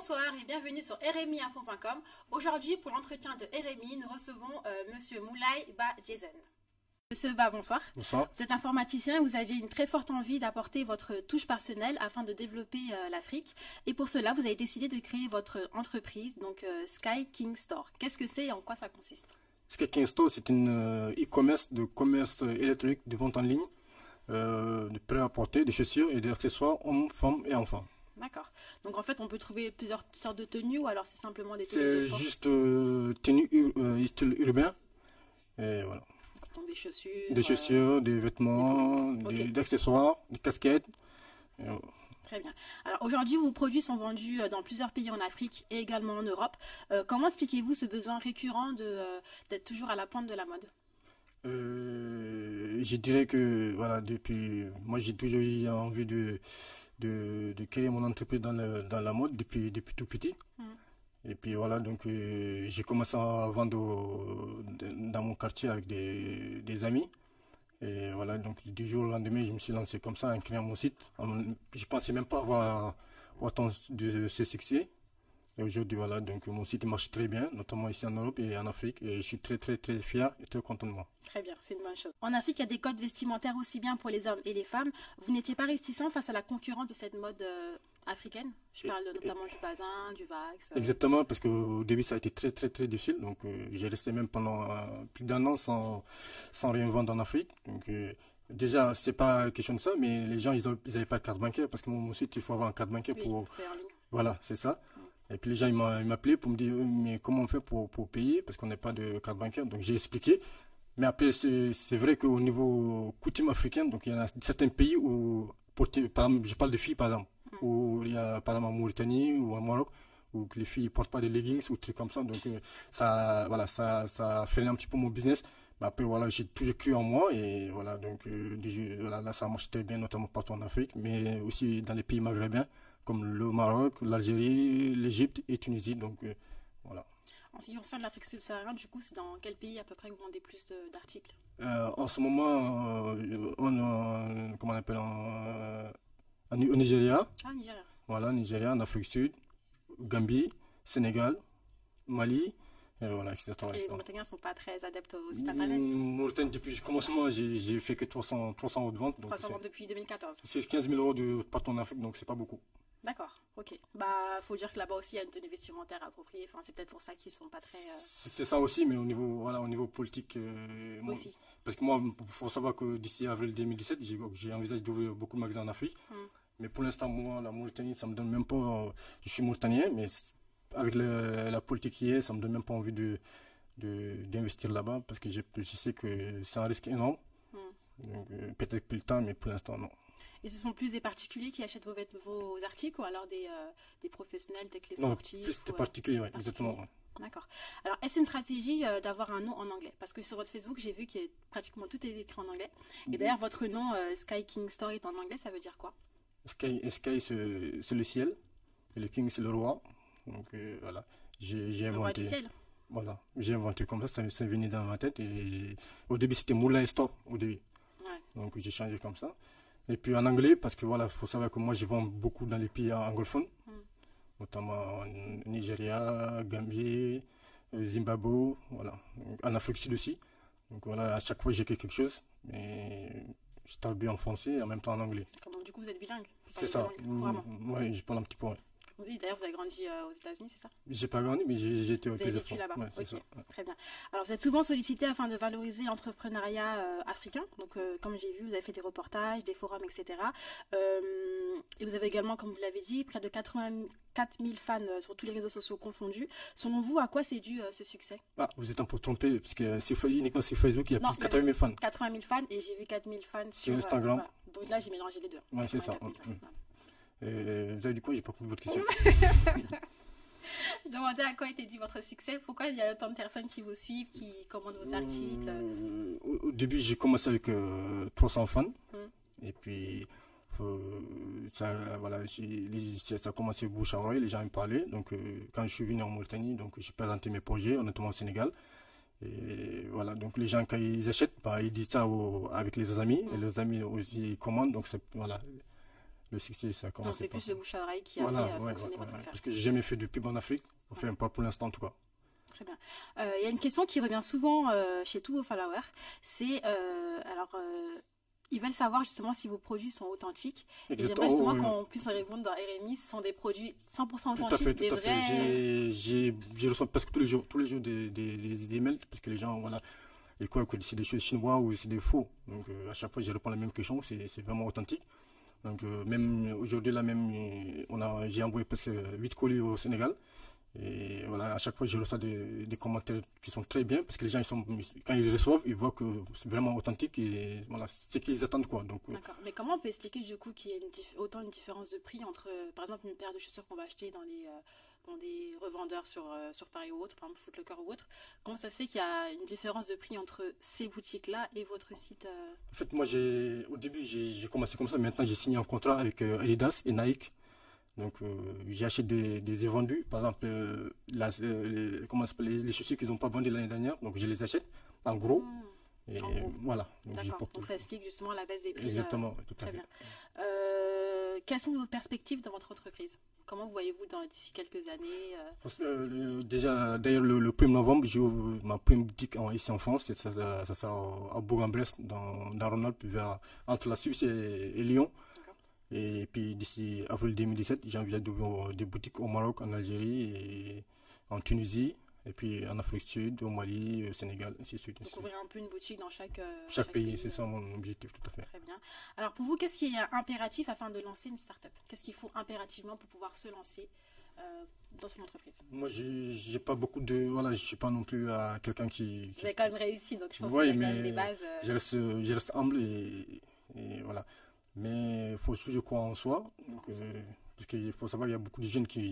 Bonsoir et bienvenue sur rmiinfo.com. Aujourd'hui, pour l'entretien de RMI, nous recevons Monsieur Moulay Ba Jezen. Monsieur Ba, bonsoir. Bonsoir. Vous êtes informaticien et vous avez une très forte envie d'apporter votre touche personnelle afin de développer l'Afrique. Et pour cela, vous avez décidé de créer votre entreprise, donc Sky King Store. Qu'est-ce que c'est et en quoi ça consiste? Sky King Store, c'est une e-commerce de commerce électronique de vente en ligne, de prêt-à-porter, des chaussures et des accessoires hommes, femmes et enfants. D'accord. Donc en fait, on peut trouver plusieurs sortes de tenues ou alors c'est simplement des tenues de C'est sport? juste tenue style urbain. Et voilà. Donc des chaussures. Des chaussures, des vêtements, des accessoires, des casquettes. Très bien. Alors aujourd'hui, vos produits sont vendus dans plusieurs pays en Afrique et également en Europe. Comment expliquez-vous ce besoin récurrent d'être toujours à la pointe de la mode? Je dirais que voilà, moi j'ai toujours eu envie de créer mon entreprise dans la mode depuis tout petit. Et puis voilà, donc j'ai commencé à vendre dans mon quartier avec des amis. Et voilà, donc du jour au lendemain, je me suis lancé comme ça en créant mon site. Je pensais même pas avoir autant de ce succès. Et aujourd'hui, voilà, donc mon site marche très bien, notamment ici en Europe et en Afrique. Et je suis très, très, très fier et très content de moi. Très bien, c'est une bonne chose. En Afrique, il y a des codes vestimentaires aussi bien pour les hommes et les femmes. Vous n'étiez pas réticent face à la concurrence de cette mode africaine? Je parle notamment du bazin, du vax. Exactement, parce qu'au début, ça a été très, très, très difficile. Donc, j'ai resté même pendant plus d'un an sans rien vendre en Afrique. Donc, déjà, c'est pas question de ça, mais les gens, ils n'avaient pas de carte bancaire parce que mon site, il faut avoir une carte bancaire pour. Voilà, c'est ça. Et puis les gens, ils m'appelaient pour me dire, mais comment on fait pour payer parce qu'on n'a pas de carte bancaire. Donc j'ai expliqué. Mais après, c'est vrai qu'au niveau coutume africaine, donc il y en a certains pays où, par exemple, je parle de filles par exemple, où il y a par exemple en Mauritanie ou au Maroc, où les filles ne portent pas de leggings ou des trucs comme ça. Donc ça a freiné un petit peu mon business. Mais après, voilà, j'ai toujours cru en moi et voilà, donc voilà, là, ça marche très bien, notamment partout en Afrique, mais aussi dans les pays maghrébins, comme le Maroc, l'Algérie, l'Égypte et Tunisie. Donc voilà. En ce qui concerne l'Afrique subsaharienne, du coup, c'est dans quel pays à peu près que vous vendez plus d'articles? En ce moment, comment on appelle, au Nigeria. Ah, Nigeria. Voilà, Nigeria, en Afrique du Sud, Gambie, Sénégal, Mali, et voilà, etc. Et les Mauritaniens ne sont pas très adeptes au site internet? Mauritanie, depuis le commencement, j'ai fait que 300 euros de vente. 300 ventes depuis 2014. C'est 15 000 euros de partout en Afrique, donc c'est pas beaucoup. D'accord, ok. Faut dire que là-bas aussi il y a une tenue vestimentaire appropriée. Enfin, c'est peut-être pour ça qu'ils sont pas très. C'est ça aussi, mais au niveau politique. Aussi. Parce que moi, il faut savoir que d'ici avril 2017, j'ai envisagé d'ouvrir beaucoup de magasins en Afrique. Mais pour l'instant, moi, la Mauritanie, ça me donne même pas. Je suis mauritanien, mais avec la politique qui est, ça me donne même pas envie d'investir là-bas parce que je sais que c'est un risque énorme. Donc peut-être plus le temps, mais pour l'instant, non. Et ce sont plus des particuliers qui achètent vos articles ou alors des professionnels tels que les sportifs? Non, plus des particuliers, oui, exactement. Ouais. D'accord. Alors, est-ce une stratégie d'avoir un nom en anglais? Parce que sur votre Facebook, j'ai vu que pratiquement tout est écrit en anglais. Et d'ailleurs, votre nom, Sky King Store, est en anglais, ça veut dire quoi? Sky, c'est le ciel, et le King, c'est le roi. Donc voilà, j'ai inventé. Le roi du ciel. Voilà, j'ai inventé comme ça s'est venu dans ma tête. Et au début, c'était Moulay Store, au début. Ouais. Donc j'ai changé comme ça. Et puis en anglais, parce que voilà, faut savoir que moi je vends beaucoup dans les pays anglophones, notamment Nigeria, Gambie, Zimbabwe, voilà, en Afrique du Sud aussi. Donc voilà, à chaque fois j'ai quelque chose, mais je traduis en français et en même temps en anglais. Donc du coup vous êtes bilingue? C'est ça, oui, je parle un petit peu. Ouais. Oui, d'ailleurs vous avez grandi aux États-Unis, c'est ça? J'ai pas grandi, mais j'ai été au Pays là-bas. Ouais, c'est ça. Très bien. Alors vous êtes souvent sollicité afin de valoriser l'entrepreneuriat africain. Donc comme j'ai vu, vous avez fait des reportages, des forums, etc. Et vous avez également, comme vous l'avez dit, près de 84 000 fans sur tous les réseaux sociaux confondus. Selon vous, à quoi c'est dû ce succès? Vous êtes un peu trompé, parce que uniquement sur Facebook, il y a plus de 80 000 fans. 80 000 fans et j'ai vu 4 000 fans sur Instagram. Voilà. Donc là, j'ai mélangé les deux. Oui, c'est ça. Vous avez dit quoi? J'ai pas compris votre question. Je demandais à quoi était dû votre succès. Pourquoi il y a autant de personnes qui vous suivent, qui commandent vos articles? Au début, j'ai commencé avec 300 fans. Et puis, ça a commencé bouche à oreille, les gens me parlaient. Donc, quand je suis venu en Mauritanie, donc j'ai présenté mes projets, notamment au Sénégal. Et voilà, donc les gens, quand ils achètent, ils disent ça avec les amis. Et les amis aussi, ils commandent. Donc, voilà. le succès, ça a Donc commencé c'est par plus ça. le bouche à oreille qui a Voilà, fait fonctionner votre affaire. parce que j'ai jamais fait de pub en Afrique, enfin pas pour l'instant en tout cas. Très bien. Il y a une question qui revient souvent chez tous vos followers, c'est ils veulent savoir justement si vos produits sont authentiques. Et j'aimerais justement qu'on puisse répondre dans RMI, ce sont des produits 100% authentiques, tout à fait. Je reçois presque tous les jours des emails, parce que les gens, voilà, ils croient que c'est des choses chinois ou c'est des faux. Donc à chaque fois, je réponds la même question, c'est vraiment authentique. Donc même aujourd'hui, là même, j'ai envoyé presque 8 colis au Sénégal. Et voilà, à chaque fois, je reçois des commentaires qui sont très bien, parce que les gens, quand ils reçoivent, ils voient que c'est vraiment authentique et voilà, c'est ce qu'ils attendent, quoi. Donc, d'accord. Mais comment on peut expliquer du coup qu'il y ait autant une différence de prix entre, par exemple, une paire de chaussures qu'on va acheter dans des revendeurs sur Paris ou autre, par exemple Foot Locker ou autre, comment ça se fait qu'il y a une différence de prix entre ces boutiques-là et votre site En fait, moi, au début, j'ai commencé comme ça, maintenant, j'ai signé un contrat avec Adidas et Nike. Donc, j'achète des invendus. Par exemple, les chaussures qu'ils n'ont pas vendues l'année dernière, donc je les achète en gros. Et en gros. voilà. D'accord. Donc, ça explique justement la baisse des prix. Exactement, tout à fait. Très bien. Quelles sont vos perspectives dans votre entreprise? Comment vous voyez-vous d'ici quelques années Déjà, d'ailleurs, le 1er novembre, j'ai ma première boutique ici en France. Ça sera à Bourg-en-Bresse, dans Rhône-Alpes, entre la Suisse et Lyon. Et puis d'ici avril 2017, j'ai envie d'ouvrir des boutiques au Maroc, en Algérie, et en Tunisie, et puis en Afrique du Sud, au Mali, au Sénégal, ainsi de suite. Donc ouvrir un peu une boutique dans chaque pays, c'est ça mon objectif, tout à fait. Très bien. Alors pour vous, qu'est-ce qui est impératif afin de lancer une start-up? Qu'est-ce qu'il faut impérativement pour pouvoir se lancer dans son entreprise? Moi, j'ai pas beaucoup de... Voilà, je suis pas non plus quelqu'un qui... Vous avez quand même réussi, donc je pense qu'il y a quand même des bases... Je reste humble et voilà. Mais il faut toujours croire en soi, parce qu'il faut savoir qu'il y a beaucoup de jeunes qui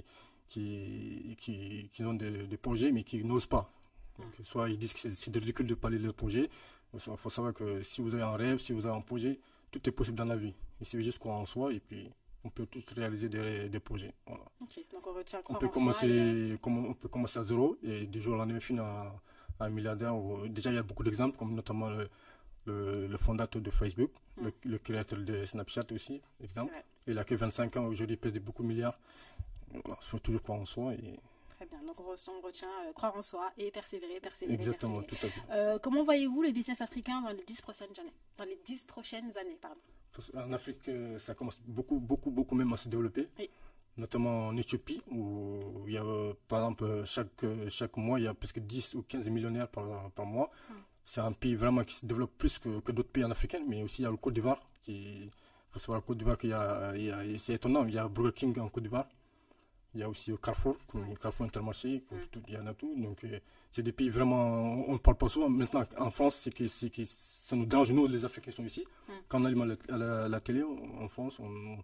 ont des projets mais qui n'osent pas. Donc, soit ils disent que c'est ridicule de parler de leur projet. Il faut savoir que si vous avez un rêve, si vous avez un projet, tout est possible dans la vie. Il suffit juste croire en soi et puis on peut tous réaliser des projets. Voilà. Okay, donc on retient on peut commencer à zéro et du jour au lendemain finir un milliardaire. Déjà il y a beaucoup d'exemples, comme notamment le fondateur de Facebook, le créateur de Snapchat aussi, exemple. Il a que 25 ans, aujourd'hui il pèse beaucoup de milliards. Il faut toujours croire en soi. Très bien, donc on retient croire en soi et persévérer. Exactement, tout à fait. Comment voyez-vous le business africain dans les 10 prochaines années, En Afrique, ça commence beaucoup même à se développer. Oui. Notamment en Éthiopie, où il y a, par exemple, chaque mois, il y a presque 10 ou 15 millionnaires par mois. C'est un pays vraiment qui se développe plus que d'autres pays en Afrique, mais aussi il y a le Côte d'Ivoire. Il faut savoir le Côte d'Ivoire c'est étonnant, il y a Burger King en Côte d'Ivoire. Il y a aussi Carrefour, Carrefour Intermarché, il y en a tout. Donc c'est des pays vraiment, on ne parle pas souvent. Maintenant en France, ça nous dérange, nous les Africains qui sont ici. Quand on allume la télé en France,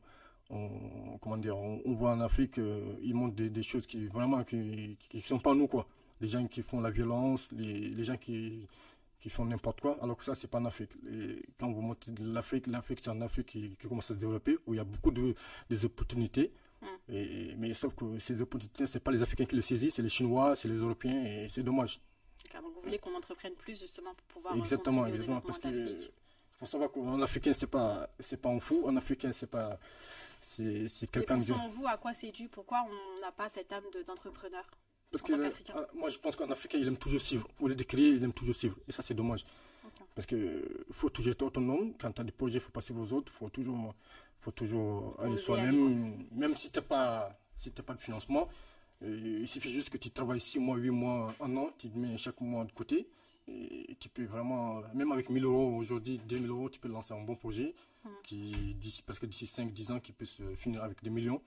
on voit en Afrique, ils montrent des choses qui vraiment qui sont pas nous, quoi. Les gens qui font la violence, les gens qui font n'importe quoi, alors que ça, c'est pas en Afrique. Et quand vous montez de l'Afrique, c'est en Afrique qui commence à se développer, où il y a beaucoup des opportunités. Mais sauf que ces opportunités, c'est pas les Africains qui le saisissent, c'est les Chinois, c'est les Européens, et c'est dommage. Donc vous voulez qu'on entreprenne plus justement pour pouvoir... Exactement, parce que faut savoir qu'en Africain, c'est pas un fou, en Africain, c'est quelqu'un de... Selon vous, à quoi c'est dû? Pourquoi on n'a pas cette âme d'entrepreneur? Parce que moi, je pense qu'en Africain, il aime toujours suivre. Au lieu de créer, il aime toujours suivre. Et ça, c'est dommage. Okay. Parce qu'il faut toujours être autonome. Quand tu as des projets, il faut passer aux autres. Il faut toujours aller soi-même. Même si tu n'as pas de financement, il suffit juste que tu travailles 6 mois, 8 mois, 1 an. Tu te mets chaque mois de côté. Et tu peux vraiment, même avec 1 000 € aujourd'hui, 2 000 €, tu peux lancer un bon projet parce que d'ici 5-10 ans, qui peut se finir avec des millions.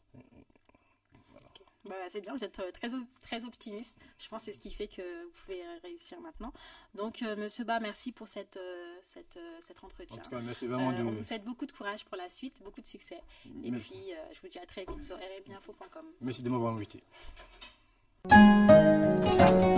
C'est bien, vous êtes très optimiste. Je pense que c'est ce qui fait que vous pouvez réussir maintenant. Donc, Monsieur Ba, merci pour cet entretien. En tout cas, merci vraiment on vous souhaite beaucoup de courage pour la suite, beaucoup de succès. Et merci. Puis, je vous dis à très vite sur rmiinfo.com. Merci de m'avoir invité.